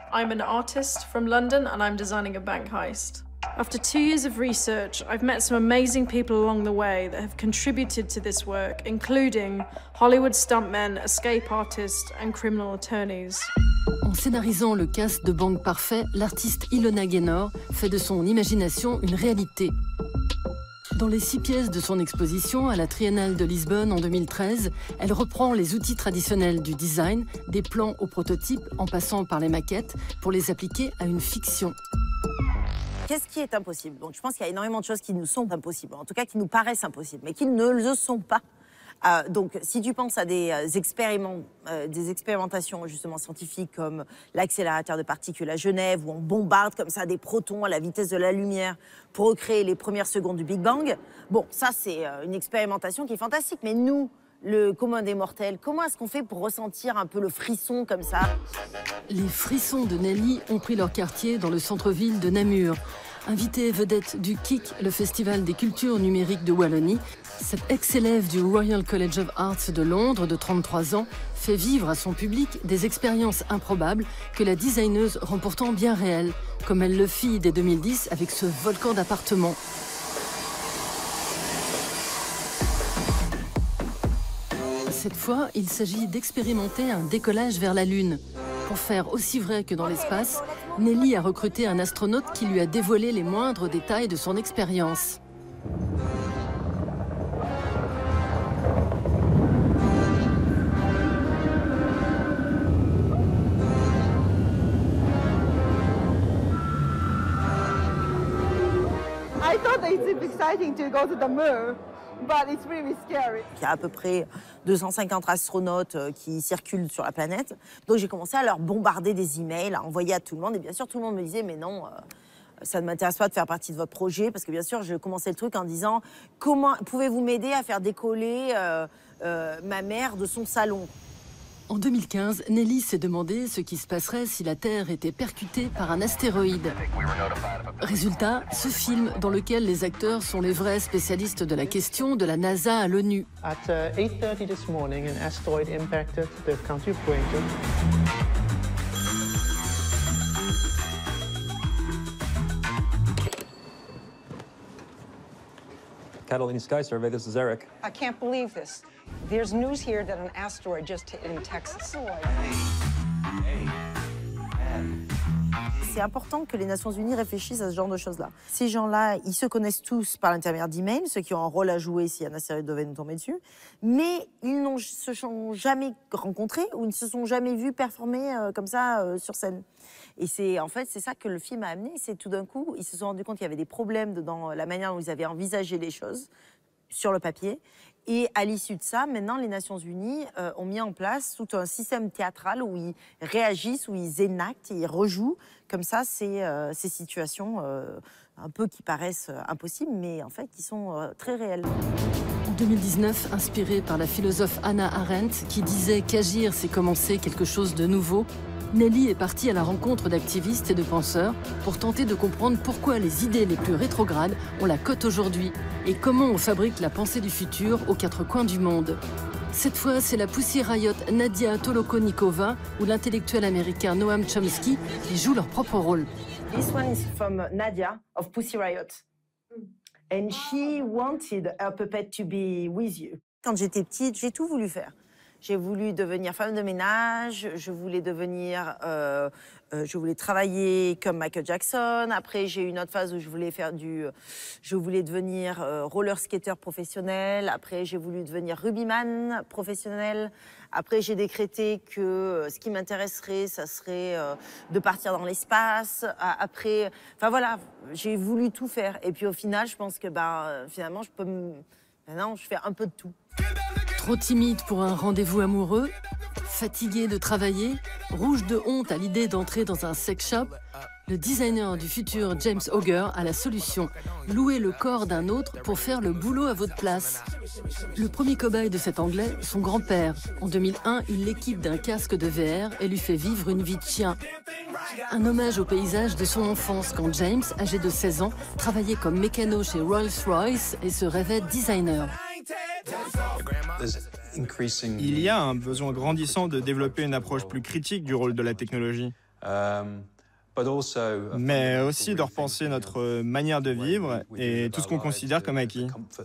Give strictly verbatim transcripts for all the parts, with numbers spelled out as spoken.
I'm an artist from London and I'm designing a bank heist. After two years of research, I've met some amazing people along the way that have contributed to this work, including Hollywood stuntmen, escape artists and criminal attorneys. En scénarisant le cast de Banque Parfait, l'artiste Ilona Gaynor fait de son imagination une réalité. Dans les six pièces de son exposition à la Triennale de Lisbonne en deux mille treize, elle reprend les outils traditionnels du design, des plans aux prototypes en passant par les maquettes, pour les appliquer à une fiction. Qu'est-ce qui est impossible? Donc je pense qu'il y a énormément de choses qui nous sont impossibles, en tout cas qui nous paraissent impossibles, mais qui ne le sont pas. Euh, donc si tu penses à des, euh, expériment, euh, des expérimentations justement scientifiques comme l'accélérateur de particules à Genève, où on bombarde comme ça des protons à la vitesse de la lumière pour recréer les premières secondes du Big Bang, bon, ça c'est euh, une expérimentation qui est fantastique, mais nous, le commun des mortels, comment est-ce qu'on fait pour ressentir un peu le frisson comme ça? Les frissons de Nelly ont pris leur quartier dans le centre-ville de Namur. Invitée vedette du K I C, le Festival des cultures numériques de Wallonie, cette ex-élève du Royal College of Arts de Londres de trente-trois ans fait vivre à son public des expériences improbables que la designeuse rend pourtant bien réelles, comme elle le fit dès deux mille dix avec ce volcan d'appartements. Cette fois, il s'agit d'expérimenter un décollage vers la Lune. Pour faire aussi vrai que dans l'espace, Nelly a recruté un astronaute qui lui a dévoilé les moindres détails de son expérience. I thought it's exciting to go to the moon. But it's really scary. Il y a à peu près deux cent cinquante astronautes qui circulent sur la planète. Donc j'ai commencé à leur bombarder des emails, à envoyer à tout le monde. Et bien sûr, tout le monde me disait, mais non, euh, ça ne m'intéresse pas de faire partie de votre projet. Parce que bien sûr, je commençais le truc en disant, comment pouvez-vous m'aider à faire décoller euh, euh, ma mère de son salon? En deux mille quinze, Nelly s'est demandé ce qui se passerait si la Terre était percutée par un astéroïde. Résultat, ce film dans lequel les acteurs sont les vrais spécialistes de la question de la NASA à l'ONU. At uh, eight thirty this morning, an asteroid impacted the county of Grainger. Catalina Sky Survey, this is Eric. I can't believe this. There's news here that an asteroid just hit in Texas. C'est important que les Nations Unies réfléchissent à ce genre de choses-là. Ces gens-là, ils se connaissent tous par l'intermédiaire d'emails, ceux qui ont un rôle à jouer si un astéroïde devait nous tomber dessus, mais ils ne se sont jamais rencontrés ou ils ne se sont jamais vus performer euh, comme ça euh, sur scène. Et c'est en fait c'est ça que le film a amené, c'est tout d'un coup, ils se sont rendus compte qu'il y avait des problèmes dans la manière dont ils avaient envisagé les choses sur le papier. Et à l'issue de ça, maintenant, les Nations Unies euh, ont mis en place tout un système théâtral où ils réagissent, où ils énactent, ils rejouent comme ça ces, euh, ces situations euh, un peu qui paraissent impossibles, mais en fait qui sont euh, très réelles. En deux mille dix-neuf, inspirée par la philosophe Hannah Arendt, qui disait qu'agir, c'est commencer quelque chose de nouveau, Nelly est partie à la rencontre d'activistes et de penseurs pour tenter de comprendre pourquoi les idées les plus rétrogrades ont la cote aujourd'hui et comment on fabrique la pensée du futur aux quatre coins du monde. Cette fois, c'est la Pussy Riot Nadia Tolokonikova ou l'intellectuel américain Noam Chomsky qui jouent leur propre rôle. This one is from Nadia of Pussy Riot. And she wanted her puppet to be with you. Quand j'étais petite, j'ai tout voulu faire. J'ai voulu devenir femme de ménage, je voulais devenir, euh, euh, je voulais travailler comme Michael Jackson. Après, j'ai eu une autre phase où je voulais faire du, je voulais devenir euh, roller skater professionnel. Après, j'ai voulu devenir rugbyman professionnel. Après, j'ai décrété que euh, ce qui m'intéresserait, ça serait euh, de partir dans l'espace. Après, enfin voilà, j'ai voulu tout faire. Et puis au final, je pense que ben, finalement, je peux, me... maintenant, je fais un peu de tout. Trop timide pour un rendez-vous amoureux, fatigué de travailler, rouge de honte à l'idée d'entrer dans un sex shop, le designer du futur James Auger a la solution, louer le corps d'un autre pour faire le boulot à votre place. Le premier cobaye de cet Anglais, son grand-père. En deux mille un, il l'équipe d'un casque de V R et lui fait vivre une vie de chien. Un hommage au paysage de son enfance quand James, âgé de seize ans, travaillait comme mécano chez Rolls-Royce et se rêvait designer. Il y a un besoin grandissant de développer une approche plus critique du rôle de la technologie. mais aussi de repenser notre manière de vivre et tout ce qu'on considère comme acquis.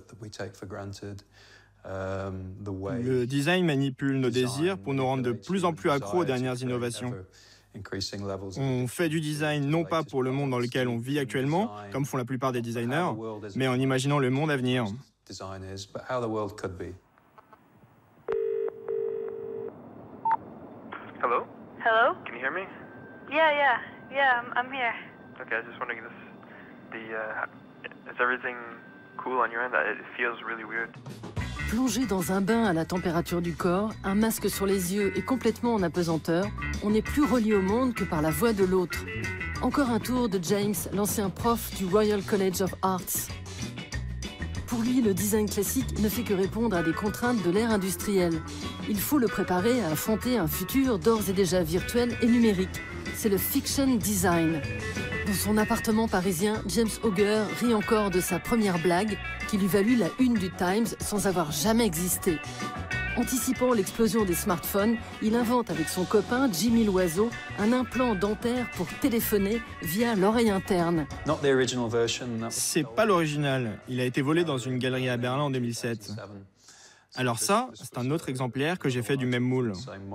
Le design manipule nos désirs pour nous rendre de plus en plus accros aux dernières innovations. On fait du design non pas pour le monde dans lequel on vit actuellement, comme font la plupart des designers, mais en imaginant le monde à venir. Hello? Hello? Can you hear me? Yeah, yeah, yeah, I'm, I'm here. Okay, I was just wondering, this, the, uh, is everything cool on your end? It feels really weird. Plongé dans un bain à la température du corps, un masque sur les yeux et complètement en apesanteur, on n'est plus relié au monde que par la voix de l'autre. Encore un tour de James, l'ancien prof du Royal College of Arts. Pour lui, le design classique ne fait que répondre à des contraintes de l'ère industrielle. Il faut le préparer à affronter un futur d'ores et déjà virtuel et numérique. C'est le fiction design. Dans son appartement parisien, James Auger rit encore de sa première blague qui lui valut la une du Times sans avoir jamais existé. Anticipant l'explosion des smartphones, il invente avec son copain Jimmy Loiseau un implant dentaire pour téléphoner via l'oreille interne. C'est pas l'original. Il a été volé dans une galerie à Berlin en deux mille sept. Alors ça, c'est un autre exemplaire que j'ai fait du même moule.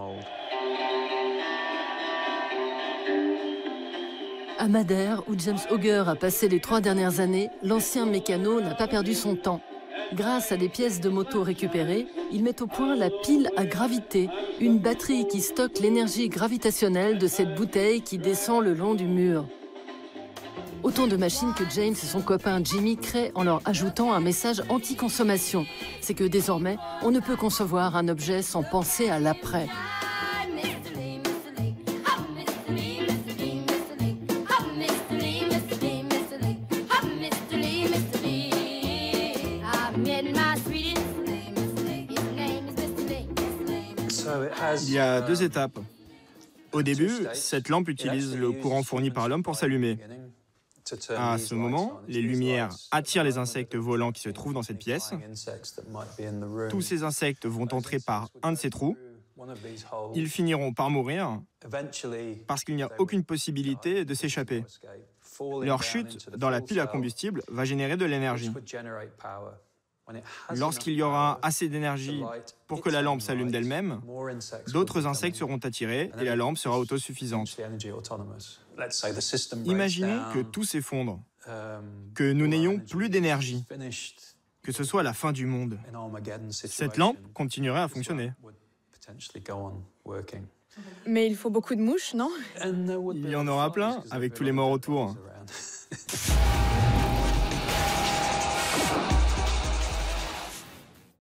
À Madère, où James Auger a passé les trois dernières années, l'ancien mécano n'a pas perdu son temps. Grâce à des pièces de moto récupérées, il met au point la pile à gravité, une batterie qui stocke l'énergie gravitationnelle de cette bouteille qui descend le long du mur. Autant de machines que James et son copain Jimmy créent en leur ajoutant un message anti-consommation. C'est que désormais, on ne peut concevoir un objet sans penser à l'après. Il y a deux étapes. Au début, cette lampe utilise le courant fourni par l'homme pour s'allumer. À ce moment, les lumières attirent les insectes volants qui se trouvent dans cette pièce. Tous ces insectes vont entrer par un de ces trous. Ils finiront par mourir parce qu'il n'y a aucune possibilité de s'échapper. Leur chute dans la pile à combustible va générer de l'énergie. Lorsqu'il y aura assez d'énergie pour que la lampe s'allume d'elle-même, d'autres insectes seront attirés et la lampe sera autosuffisante. Imaginez que tout s'effondre, que nous n'ayons plus d'énergie, que ce soit la fin du monde. Cette lampe continuerait à fonctionner. Mais il faut beaucoup de mouches, non? Il y en aura plein, avec tous les morts autour.